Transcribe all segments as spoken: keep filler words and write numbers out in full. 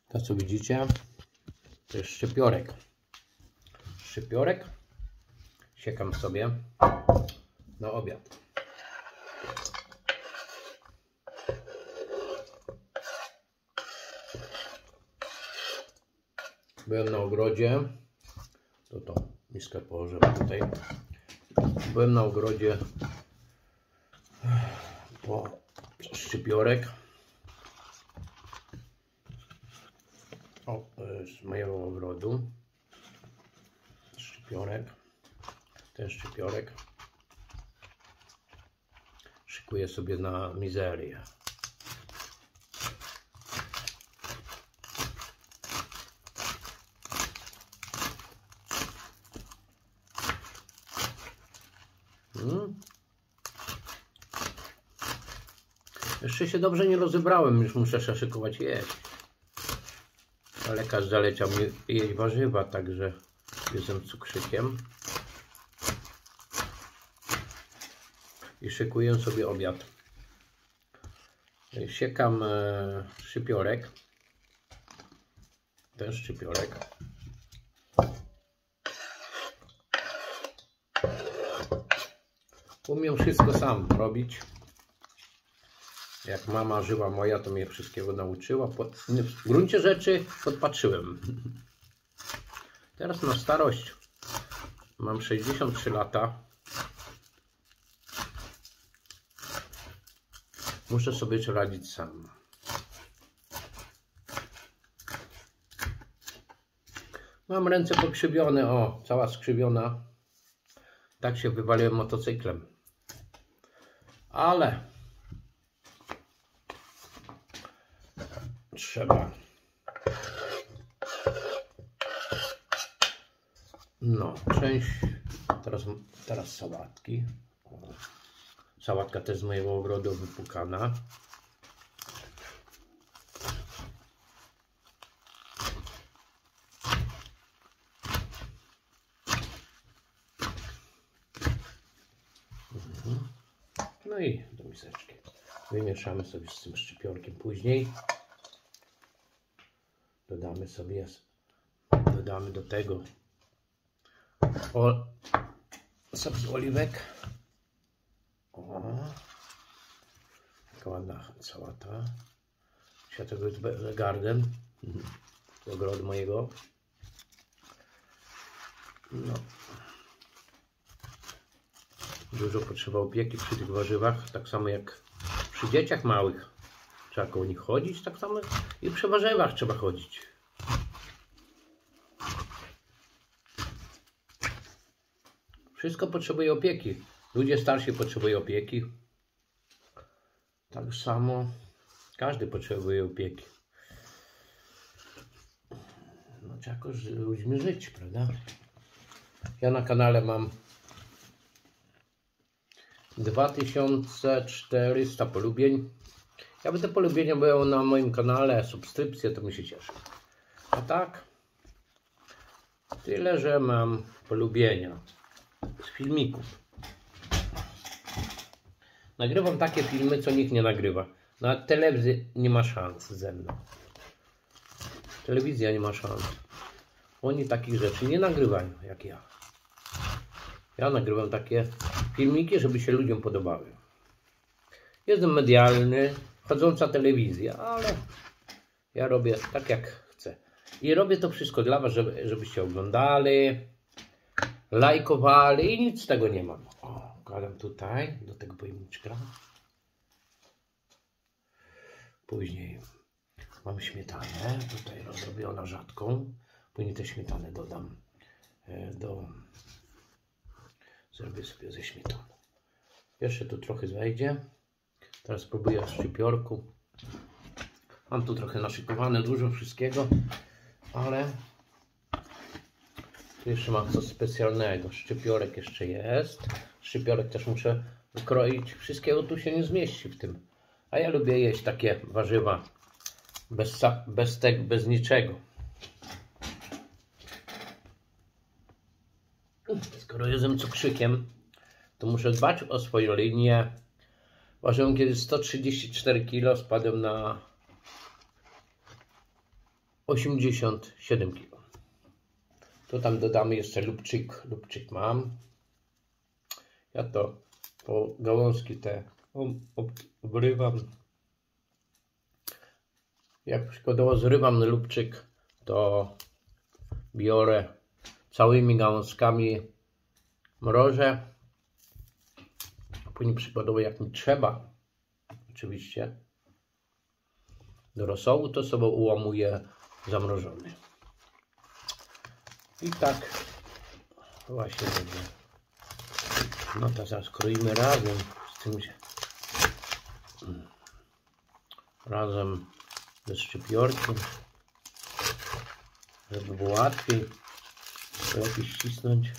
To co widzicie, to jest szczypiorek. Szczypiorek siekam sobie na obiad. Byłem na ogrodzie, to to miskę położyłem tutaj. Byłem na ogrodzie po szczypiorek. O, z mojego ogrodu. Szczypiorek. Ten szczypiorek szykuję sobie na mizerię. Hmm. Jeszcze się dobrze nie rozebrałem, już muszę się szykować jeść. A lekarz zaleciał mi jeść warzywa, także jestem cukrzykiem. I szykuję sobie obiad. Siekam szczypiorek. Ten szczypiorek. Umiem wszystko sam robić. Jak mama żyła moja, to mnie wszystkiego nauczyła. W gruncie rzeczy podpatrzyłem. Teraz na starość mam sześćdziesiąt trzy lata. Muszę sobie radzić sam. Mam ręce pokrzywione, o, cała skrzywiona. Tak się wywaliłem motocyklem. Ale trzeba. No, część. Teraz, teraz sałatki. O. Sałatka też z mojego ogrodu wypukana. Mhm. No i do miseczki. Wymieszamy sobie z tym szczypiorkiem później. Dodamy sobie, dodamy do tego o, sok z oliwek. O, taka ładna sałata. Światowym garden z ogrodu mojego. No. Dużo potrzeba opieki przy tych warzywach, tak samo jak przy dzieciach małych. Trzeba koło nich chodzić, tak samo i przy warzywach trzeba chodzić. Wszystko potrzebuje opieki. Ludzie starsi potrzebują opieki. Tak samo każdy potrzebuje opieki. No trzeba jakoś z ludźmi żyć, prawda? Ja na kanale mam dwa tysiące czterysta polubień. Jakby te polubienia były na moim kanale, subskrypcje, to mi się cieszy. A tak, tyle, że mam polubienia z filmików. Nagrywam takie filmy, co nikt nie nagrywa. Na telewizji nie ma szans ze mną. Telewizja nie ma szans. Oni takich rzeczy nie nagrywają jak ja. Ja nagrywam takie filmiki, żeby się ludziom podobały. Jestem medialny, chodząca telewizja, ale ja robię tak jak chcę. I robię to wszystko dla was, żeby, żebyście oglądali, lajkowali i nic z tego nie mam. O, wkładam tutaj do tego pojemniczka. Później mam śmietanę, tutaj rozrobiona rzadką. Później tę śmietanę dodam do... Zrobię sobie ze śmietaną. Jeszcze tu trochę wejdzie. Teraz spróbuję w szczypiorku. Mam tu trochę naszykowane, dużo wszystkiego, ale tu jeszcze mam coś specjalnego. Szczypiorek jeszcze jest. Szczypiorek też muszę wykroić. Wszystkiego tu się nie zmieści w tym. A ja lubię jeść takie warzywa bez, bez tego, bez niczego. Skoro jestem cukrzykiem, to muszę dbać o swoją linię. Ważyłem kiedyś sto trzydzieści cztery kilo, spadłem na osiemdziesiąt siedem kilo. To tam dodamy jeszcze lubczyk. Lubczyk mam. Ja to po gałązki te obrywam. Jak przykładowo zrywam lubczyk, to biorę całymi gałązkami, mrożę. Później przykładowo jak mi trzeba, oczywiście, do rosołu, to sobie ułamuję zamrożony. I tak właśnie będzie. No to zaraz kroimy razem z tym, razem ze szczypiorkiem, żeby było łatwiej, lepiej ścisnąć.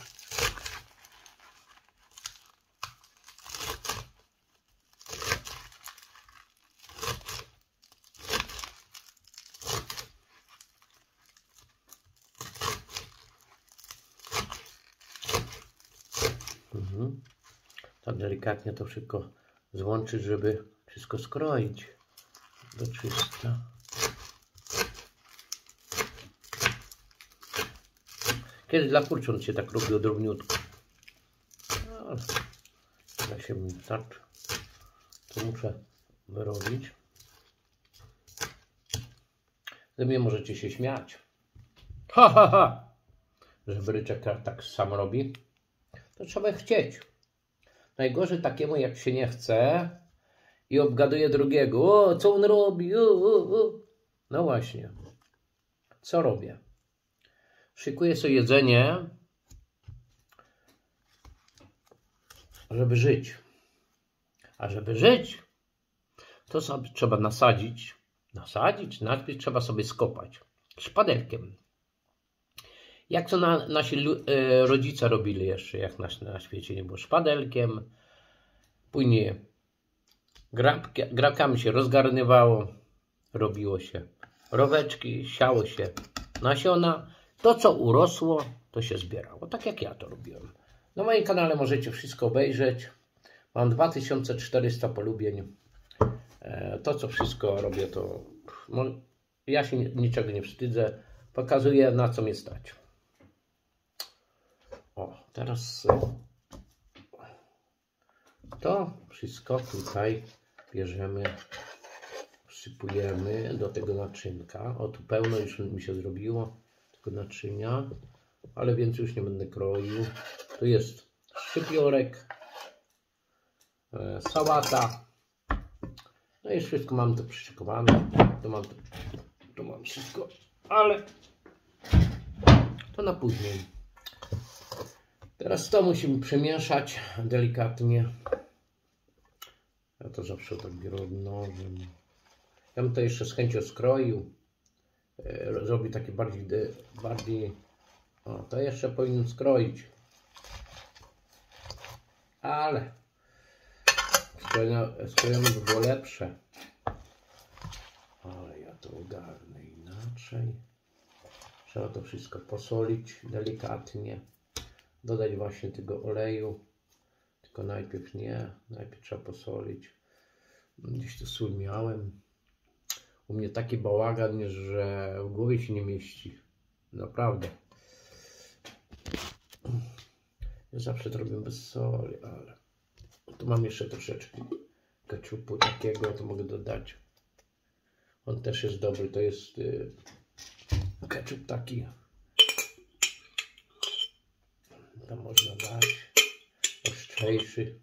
Mhm. Tak delikatnie to wszystko złączyć, żeby wszystko skroić do czysta. Kiedyś dla kurcząt się tak robiło drobniutko. No, ale się mi starczy. To muszę wyrobić. Ze mnie możecie się śmiać. Ha, ha, ha! Że bryczek tak sam robi. To trzeba chcieć. Najgorzej takiemu, jak się nie chce i obgaduje drugiego. O, co on robi? O, o, o. No właśnie. Co robię? Szykuję sobie jedzenie, żeby żyć. A żeby żyć, to sobie trzeba nasadzić. Nasadzić? Najpierw trzeba sobie skopać. Szpadelkiem. Jak to na, nasi e, rodzice robili jeszcze, jak nas na świecie nie było, szpadelkiem. Później grabki, grabkami się rozgarnywało, robiło się roweczki, siało się nasiona. To, co urosło, to się zbierało. Tak jak ja to robiłem. Na moim kanale możecie wszystko obejrzeć. Mam dwa tysiące czterysta polubień. E, to, co wszystko robię, to ja się niczego nie wstydzę. Pokazuję, na co mnie stać. O, teraz to wszystko tutaj bierzemy, wsypujemy do tego naczynka. O, tu pełno już mi się zrobiło tego naczynia, ale więcej już nie będę kroił. Tu jest szczypiorek, e, sałata. No i wszystko mam to przyszykowane. To mam, to, to mam wszystko, ale to na później. Teraz to musimy przemieszać delikatnie. Ja to zawsze tak biorę nożem. Ja bym to jeszcze z chęcią skroił. E, zrobił taki bardziej, bardziej... O, to jeszcze powinien skroić. Ale skrojone by było lepsze. Ale ja to ogarnę inaczej. Trzeba to wszystko posolić delikatnie. Dodać właśnie tego oleju. Tylko najpierw nie. Najpierw trzeba posolić. Gdzieś to sól miałem. U mnie taki bałagan, że w głowie się nie mieści. Naprawdę. Ja zawsze to robię bez soli, ale tu mam jeszcze troszeczkę keczupu takiego, to mogę dodać. On też jest dobry, to jest yy, keczup taki. Tam można dać ostrzejszy.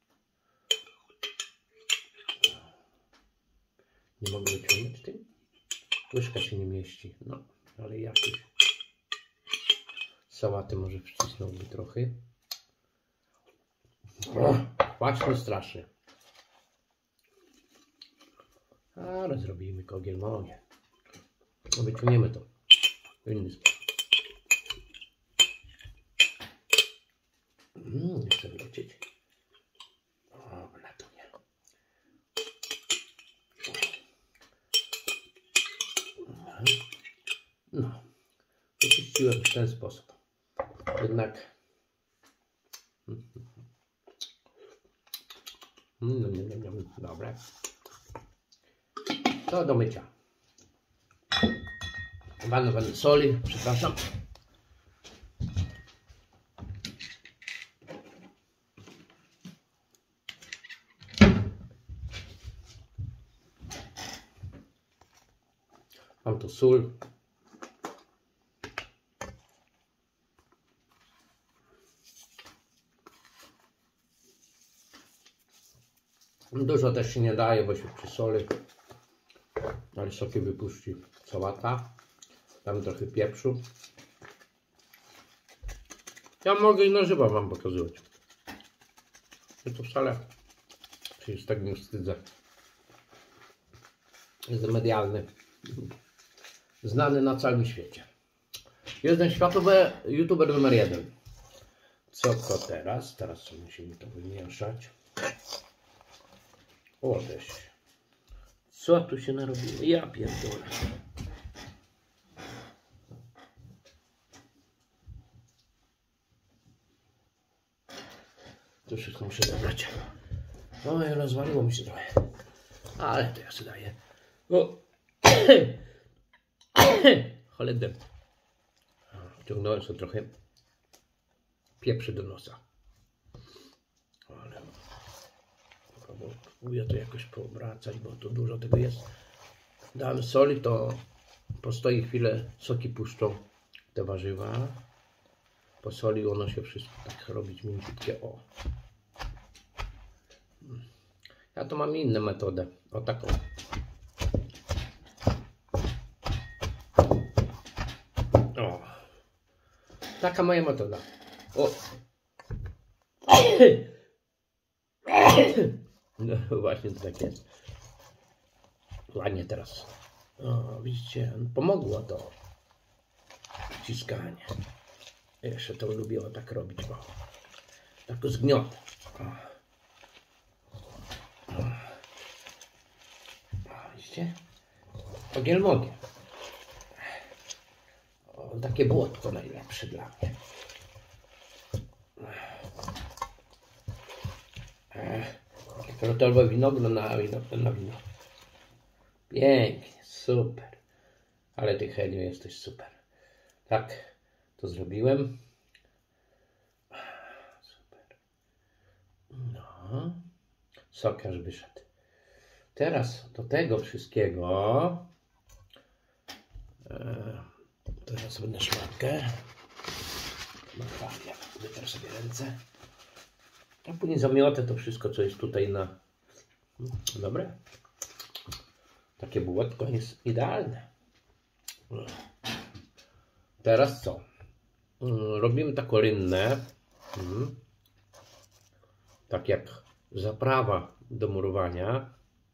Nie mogę wyciągnąć tym. Łyżka się nie mieści, no ale jakiś. Sałaty może wcisnąłby trochę. O, kwaśny strasznie. Ale zrobimy kogiel mogie. No, wyciągniemy to w inny sposób. Mm, nie chcę wylecieć. Dobra, to nie. No, wyczyściłem w ten sposób. Jednak no, nie, nie, nie. Dobra. To do mycia. Wanę, wanę soli, przepraszam. Mam tu sól. Dużo też się nie daje, bo się przysoli. Ale soki wypuści sałata. Dam trochę pieprzu. Ja mogę i na żywo wam pokazywać. Ja to wcale się z tego nie wstydzę. Jestem medialny. Znany na całym świecie. Jestem światowy youtuber numer jeden. Co to teraz? Teraz musimy to wymieszać. O, też. Co tu się narobiło? Ja pierdolę. To wszystko muszę zabrać. No i rozwaliło mi się trochę. Ale to ja sobie daję. O. Cholender. Wciągnąłem sobie trochę pieprzy do nosa. Ale próbuję to jakoś poobracać, bo tu dużo tego jest. Dałem soli, to postoi chwilę, soki puszczą te warzywa. Po soli ono się wszystko tak robić mięciutkie. O. Ja to mam inną metodę. O taką. O. Taka moja metoda. O. No właśnie to tak jest. Ładnie teraz. O, widzicie, pomogło to wciskanie. Jeszcze to lubiło tak robić, bo tak zgniotę. Widzicie? Ogiel mogiel. O, takie błotko najlepsze dla mnie. Fioletowe winogron na wino, na wino. Pięknie, super. Ale ty, Heniu, jesteś super. Tak, to zrobiłem. Super. No. Sok aż wyszedł. Teraz do tego wszystkiego e, teraz będę szmatkę. Naprawiam. Wytrę sobie ręce. A później zamiotę to wszystko, co jest tutaj na... Dobre? Takie bułeczko jest idealne. Teraz co? Robimy taką rynnę. Tak jak zaprawa do murowania.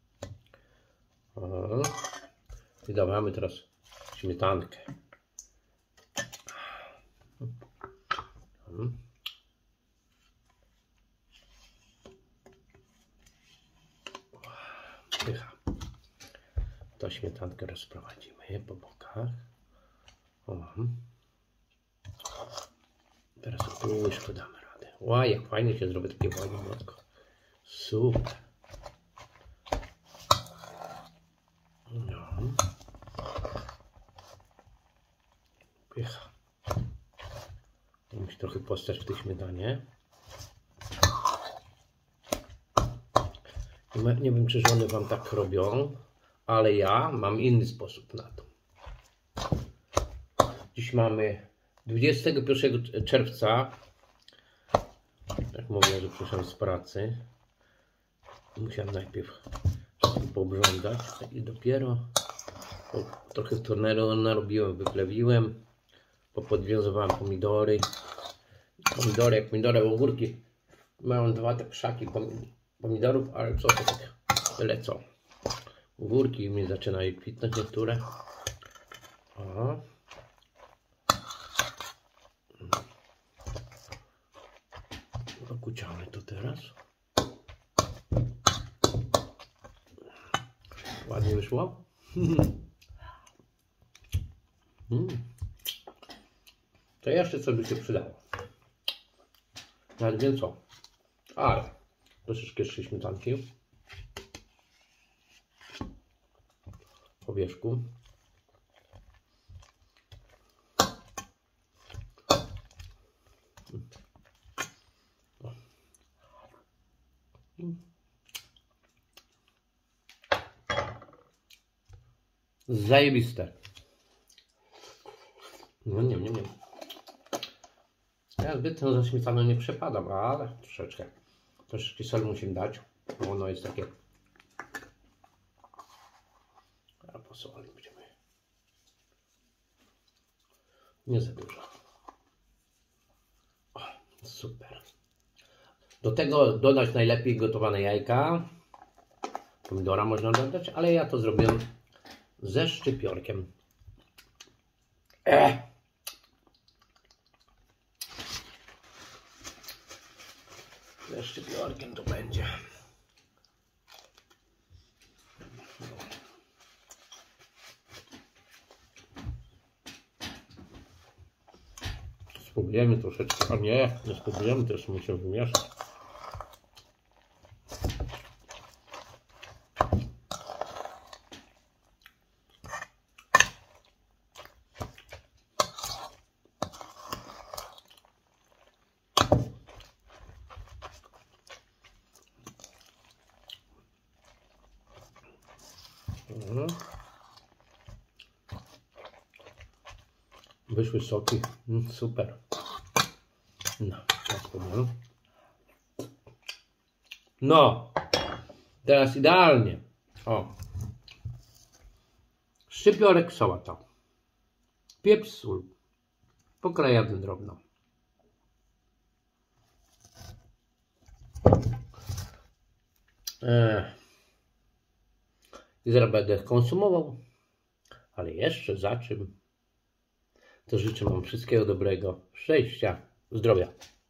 I dawamy teraz śmietankę. Pycha. To śmietankę rozprowadzimy po bokach. O. Teraz pół łyżku damy radę. Ła, jak fajnie się zrobi takie fajne mleko. Super. No. Pycha. To musi trochę postać w tej śmietanie. Nie wiem, czy żony wam tak robią, ale ja mam inny sposób na to. Dziś mamy dwudziestego pierwszego czerwca. Jak mówię, że przyszedłem z pracy. Musiałem najpierw poobrządzać i dopiero trochę w turneru narobiłem, wyplewiłem, popodwiązowałem pomidory. Pomidory, jak pomidory, ogórki mają dwa te krzaki pomidorów, ale co to tak lecą. Ogórki mi zaczynają kwitnąć niektóre. O. Dokuciamy to teraz. Ładnie wyszło. Mm. To jeszcze co by się przydało. Nawet wiem co. Ale troszeczkę jeszcze śmietanki po wierzchu. Zajebiste. No nie, nie, nie. Ja zbytnio za śmietaną nie przepadam, ale troszeczkę. Troszeczkę soli musimy dać, bo ono jest takie. A po soli będziemy. Nie za dużo. O, super. Do tego dodać najlepiej gotowane jajka. Pomidora można dodać, ale ja to zrobiłem ze szczypiorkiem. Ech. Ze szczypiorkiem to będzie. Spróbujemy troszeczkę, a nie, nie spróbujemy, też musimy wymieszać. Mhm. Wyszły soki, mm, super. No, tak powiem. No, teraz idealnie. O, szczypiorek, sałata, pieprz, sól, pokrajany drobno. Eee. I zaraz będę konsumował, ale jeszcze za czym? To życzę wam wszystkiego dobrego, szczęścia, zdrowia.